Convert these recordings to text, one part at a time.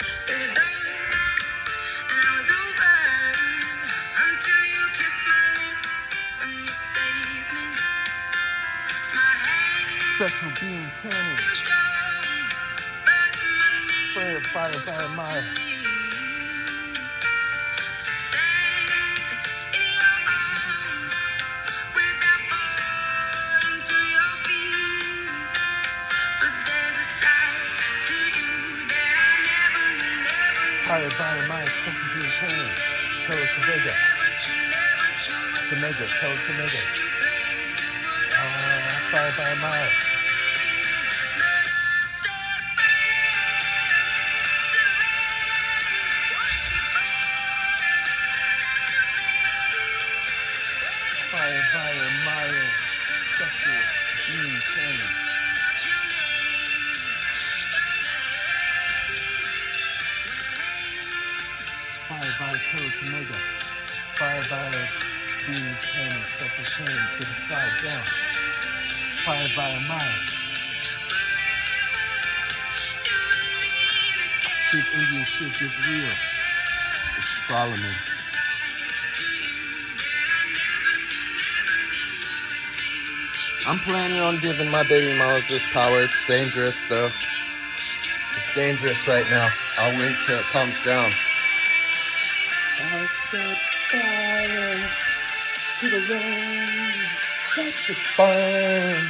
It was done, and I was over until you kissed my lips and you saved me. My hands Special Bean Cannon. feel strong, but my knees Fire, fire, were fire, so Maya. weak. Stand in your arms without falling to your feet. But there's a side to you that I never knew. Fire, fire, Maya. Special Bean Cannon. Cholo Tomega. Tomega, Cholo Tomega. Fire, fire, Maya. Fire, fire, Maya. Special Bean Cannon. Fire, fire, Cholo Tomega. Fire, fire, Bean Cannon. Special Cannon to the side down. Fire, fire, Maya. Shit, Indian shit gets real. It's Solomon. I'm planning on giving my baby mamas this power. It's dangerous though. It's dangerous right now. I'll wait till it calms down. I'll set fire to the road. Watch it burn.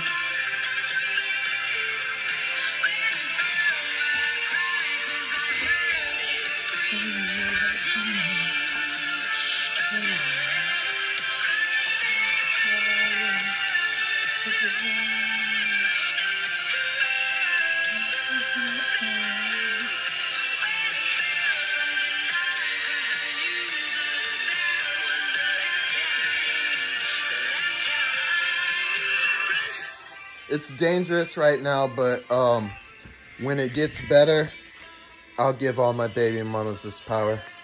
It's dangerous right now, but when it gets better, I'll give all my baby mamas this power.